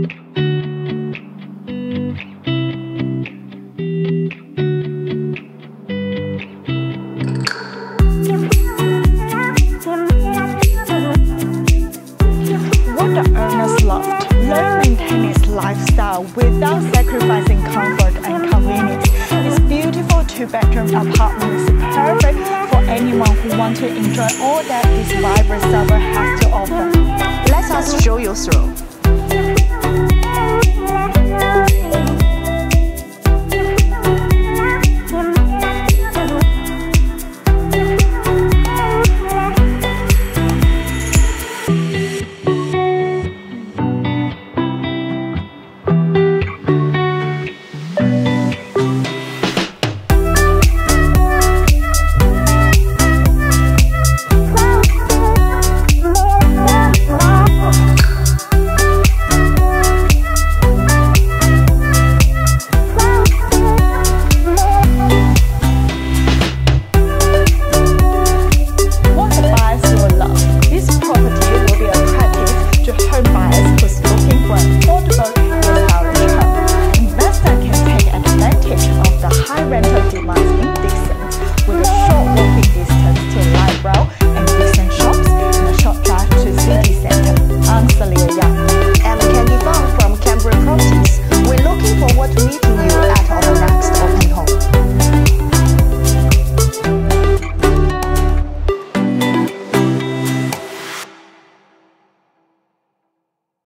What the earners loved, learn to maintain its lifestyle without sacrificing comfort and convenience. This beautiful two-bedroom apartment is perfect for anyone who wants to enjoy all that this vibrant suburb has to offer. Let us show you through.